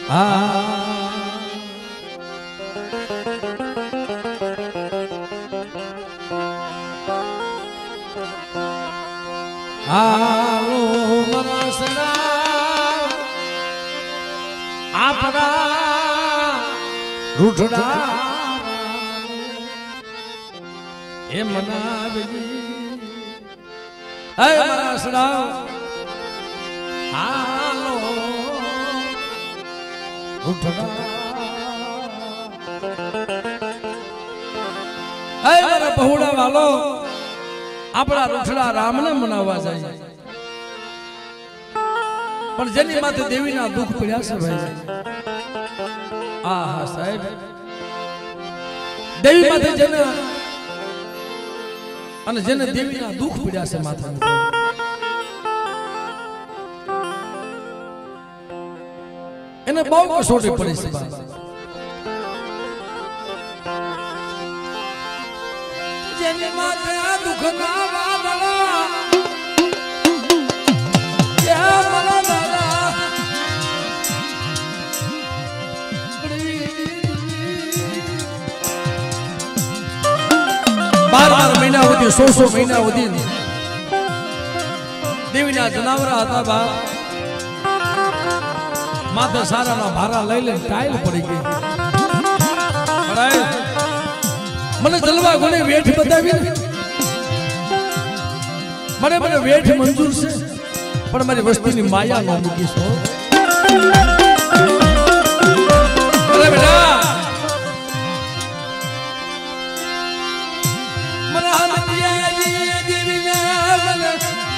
હાલો મનસડા આપણા રૂઠડા એ મનાવી હે મનસડા હાલો રૂઠડા હે મારા બહુડા વાલો આપણા રૂઠડા રામને મનાવવા જાય પણ જેની માથે દેવીના દુઃખ પડ્યા છે ભાઈ આહા સાહેબ દેવી માથે જેને અને જેને દેવીના દુઃખ પડ્યા છે માથા એને બહુ કસોટી પડી છે બાપ જેની માથે આ દુઃખ ના વાદળા એ મારા દાદા બાર મહિના સુધી 100 મહિના સુધી દેવીના જનાવરા હતા બાપ માથે સારાના ભારા લઈ લઈને ટાઈલ પડી ગઈ મને જલવા ગુને વેઠ બતાવી મને વેઠ મંજૂર છે પણ મારી વસ્તીની માયા ન મૂકી છો અરે બેટા મને હાલતિયાજી દેવીના મને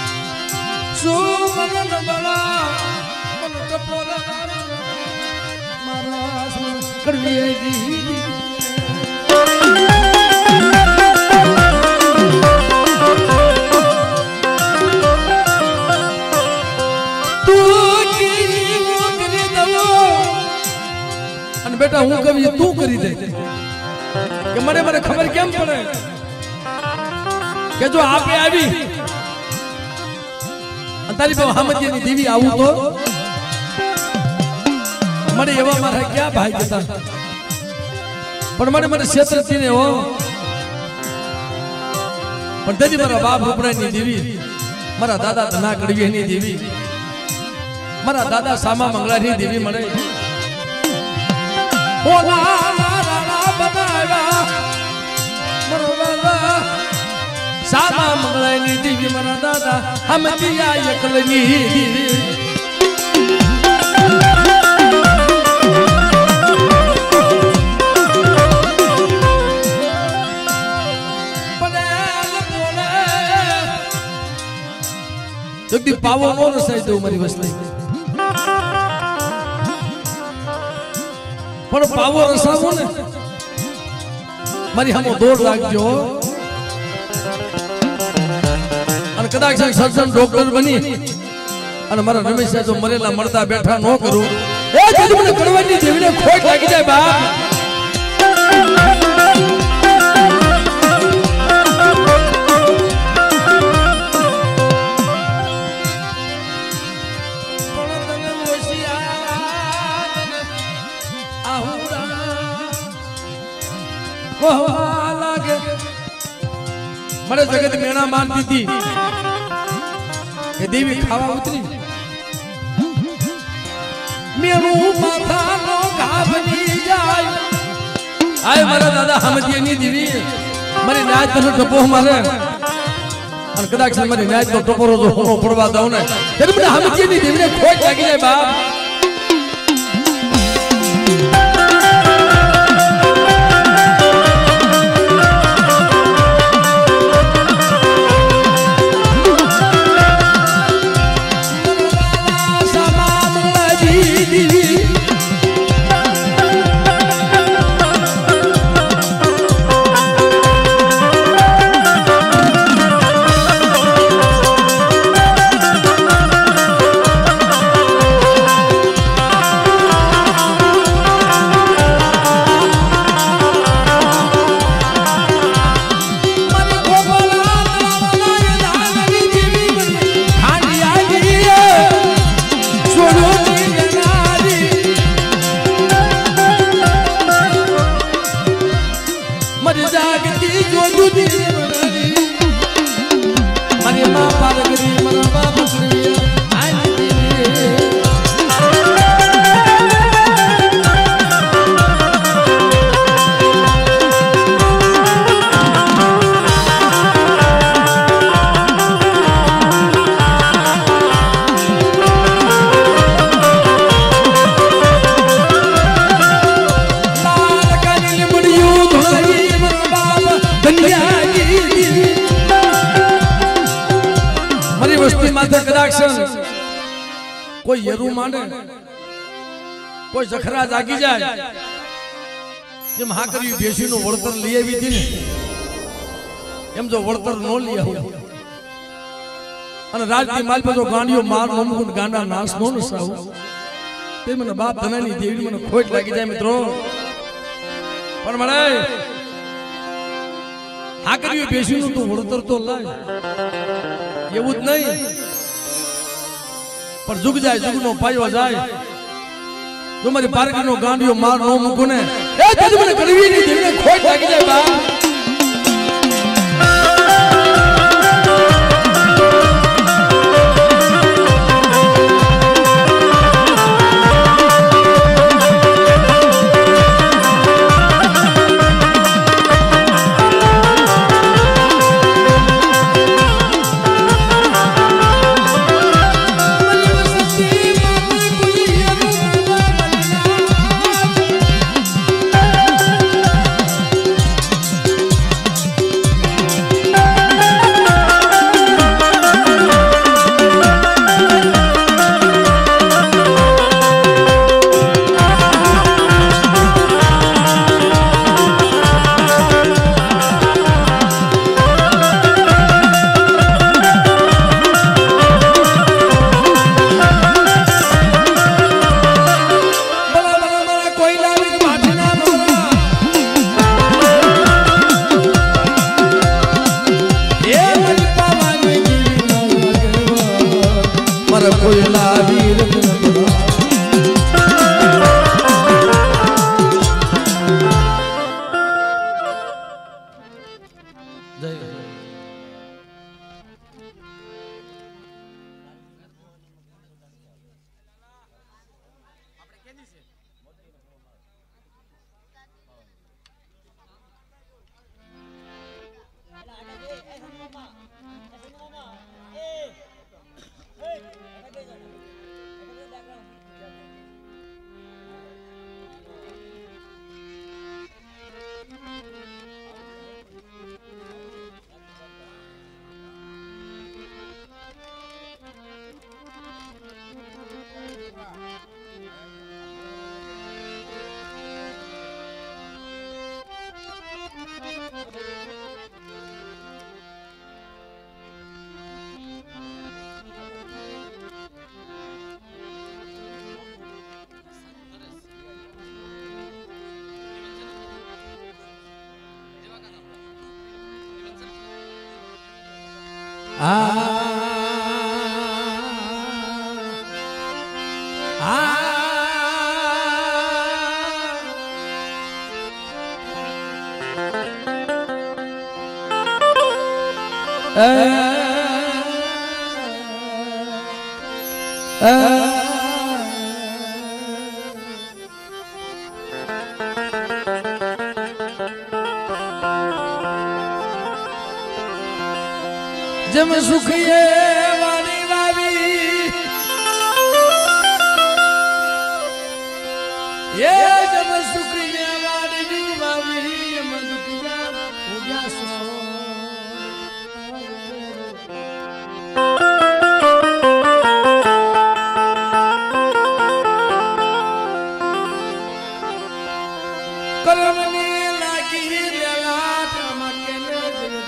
સુમન બળા મને ટપોરા મારા કરવીજી बेटा हूं कभी तू करी दे कि मरे मरे खबर केम पड़े कि जो आपे आवी अंतारी पे हमदी ની દેવી આવું તો મને એવા મારા ક્યાં ભાઈ હતા પણ મને ક્ષેત્રથી ને હો પણ દેવી મારા બાપ ઉપરાની દેવી મારા દાદા ધના કડવીની દેવી મારા દાદા સામા મંગળાની દેવી મળે સામા મંગળાની દેવી મારા દાદા હમદિયા એકલની જગદી પાવો નો રસાઈ દઉં મારી વસ્તી પણ પાવો રસાવો ને મારી હમો દોર લાગજો અને કદાચ સર્જન ડોક્ટર બની અને મારા રમેશ જો મરેલા મળતા બેઠા ન કરું એ જજ મને કરવાની દેવીને ખોટ લાગી જાય બાપ મને જગત મેણા માનતી હતી કે દેવી ખાવા ઉતરી મેણું માથાનો ઘા બની જાય આય મારા દાદા હમદિયાની દેવી મને ન્યાય તને ટપો મારે અને કદાચ મને ન્યાય તો ટપોરો જો હોનો પડવા દઉં ને ત્યારે મને હમદિયાની દેવીને ખોટ લાગી જાય બાપ कोई येरू मांडे कोई जखरा जागी जाए જેમ હા કરી બેસીનું વળતર લઈ આવી હતી ને એમ જો વળતર ન લઈ આવું અને રાજની માલ પર જો ગાંડીઓ માર નમુન ગાંડા નાશ નો નસાવ તે મને બાપ ધનાની દેવી મને ખોટ લાગી જાય મિત્રો પણ મળે હા કરી બેસીનું તો વળતર તો લાય એવું જ નહીં પણ જુગ જાય જુગનો પાયો જાય जो मेरी पार्क नो गांडियो मार नो मुको ने ए तेज મને કરવી ની દેને ખોટ લાગી જાય બા जम सुखिए वाली वावी ये जम सुखिए वाली वावी मन दुखिया हो गया सो करमने लागी लेला चमके ने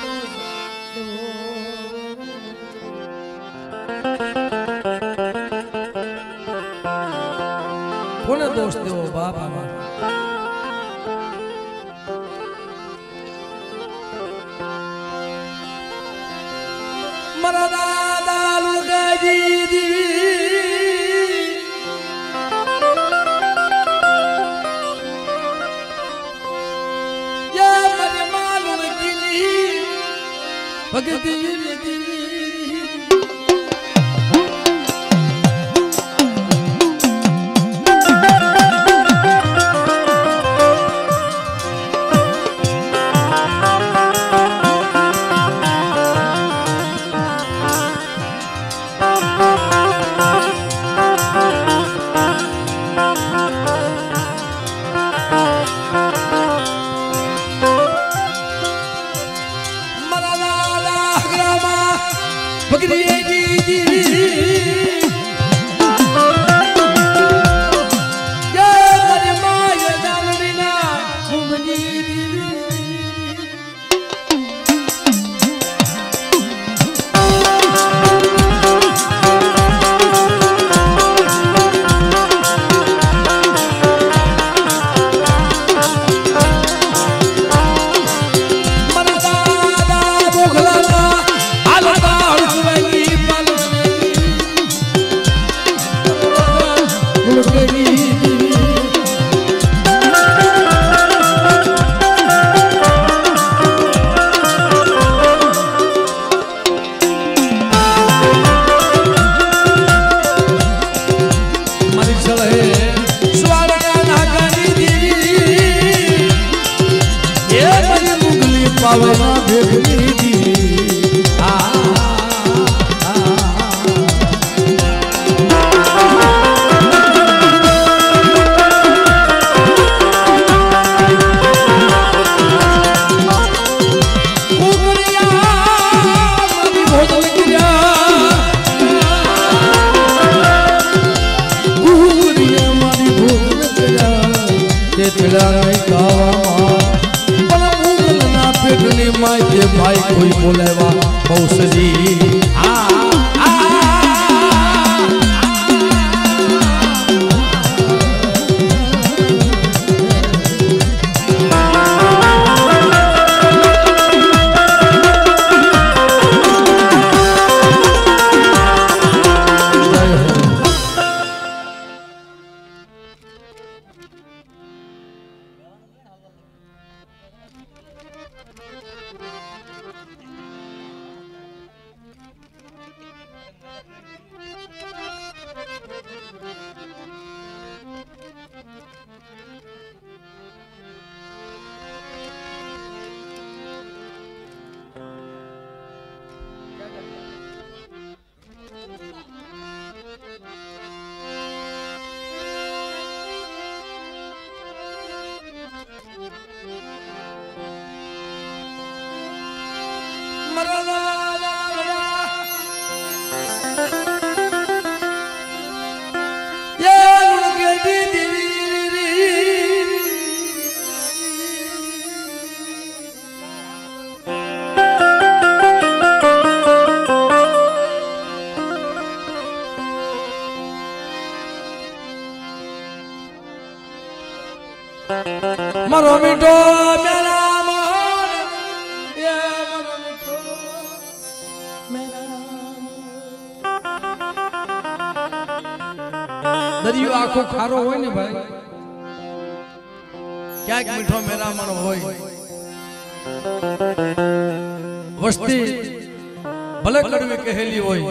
कोने दोस्त हो बाबा मरा दादा लुगा जी दीवी या मरे मालूम गिली भगती पावना भेगनी दी मायके भाई कोई बोलेवा मौसली मरो मिठो मेरा मोहन ये मरो मिठो मेरा दरियो आखो खारो होय ने भाई क्या मिठो मेरा मन होय वस्ती भले कड़वी कहेली होय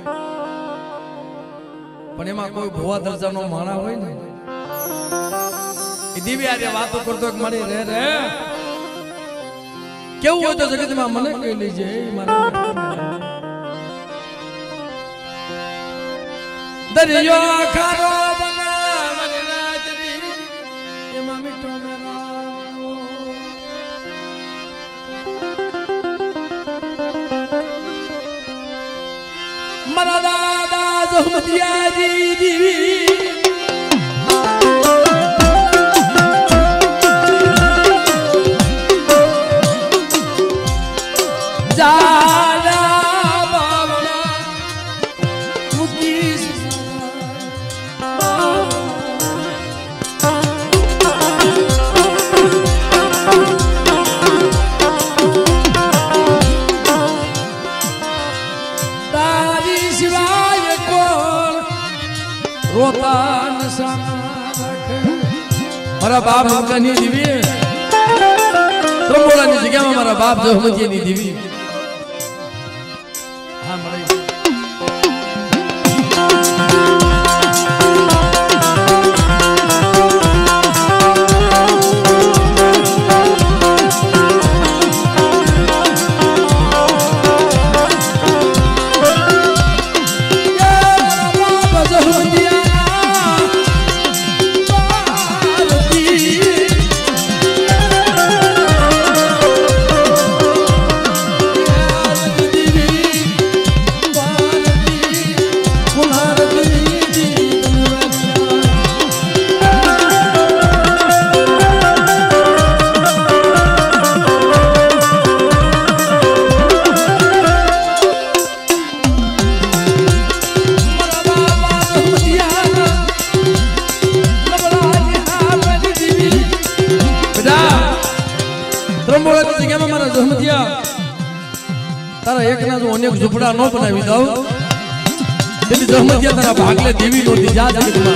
पण एमा कोई भुवा दर्जानो माणा होय ने दीवी आरे बातो करतो एक मारी रे रे केवो तो जगत में मने कह लीजे मारा दरियो खारो बना मने राजरी ये मिठो मेरा मरा दादा जोमतिया जी दीवी मारा बाप हमका नहीं दीवी तुम बोला नहीं जगह में हमारा बाप जो मुझे नहीं दीवी हाँ मरे तारा एक ना जो अनेक झुपड़ा न बनावी दाओ तेरी जहमतिया तारा भागले देवी नो दी जा जगत में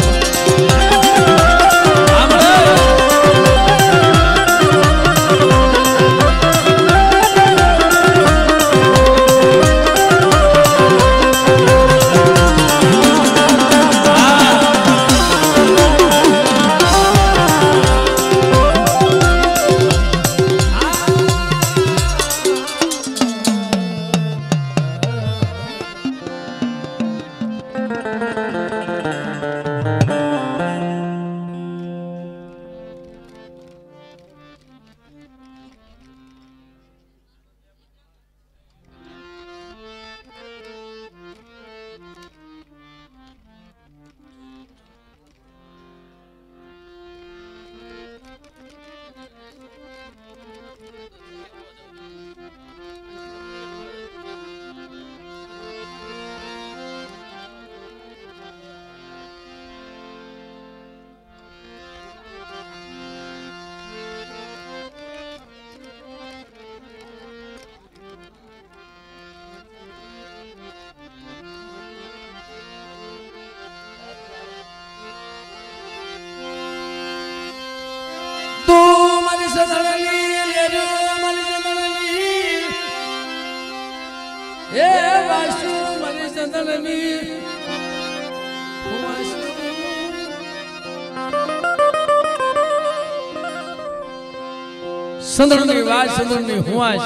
संदर्भની વાત સંદર્ભની હુઆશ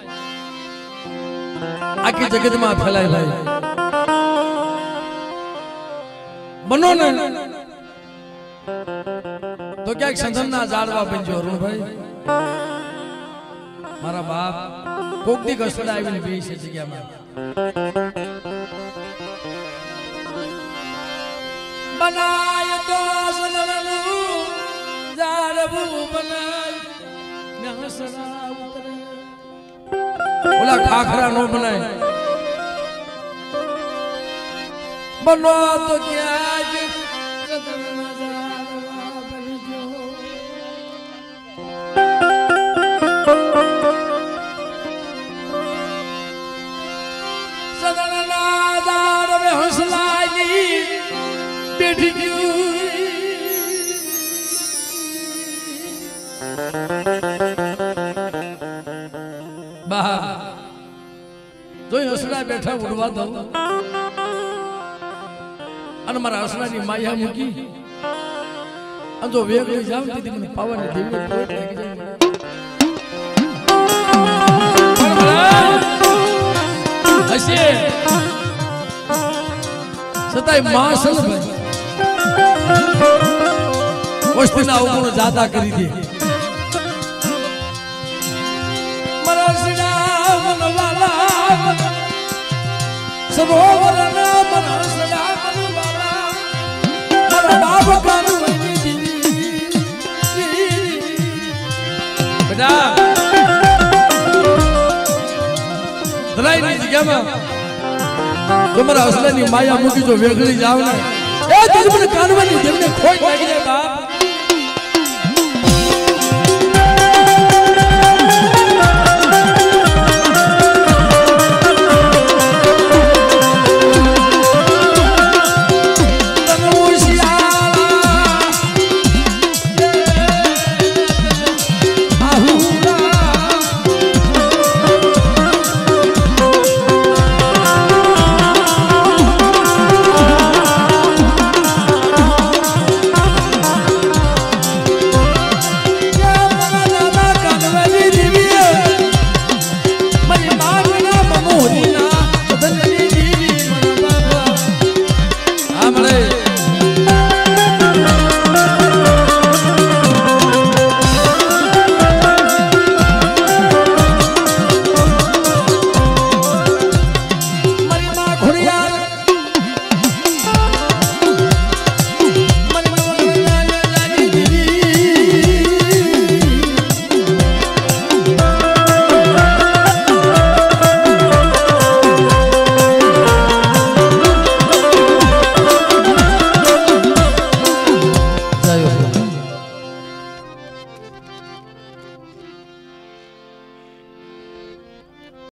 આખી જગતમાં ફેલાય ભાઈ બનો ને તો ક્યાંક સંદર્ભના ઝાડવા બનજો અરુણ ભાઈ મારા બાપ કોકની કસડા આવીને બેસી છે જગ્યામાં બનાય તો સંદર્ભનું ઝાડવું બનાય बोला खाखरा नो बनाए बनो तो क्या सदनदार में हौसला बेटी जो हसड़ा बैठा उड़वा दो અને મારા હસડાની માયા મૂકી અને જો વેગળી જાવ તેથી મને પાવાની દેવી પોટ લાગી જાય હશે સતાય માસલ ભાઈ વસ્તીના અવગુણ જાતા કરી દે મારા હસડા મનવાલા सरोवर ना मनसला मनवाला मरा बाप कानू दी बेटा दलाई ની જગ્યામાં તમારા હસલાની માયા મૂકી જો વેગળી જાવ ને એ તુજ મને કાનવાની દેવને ખોટ લાગી જાય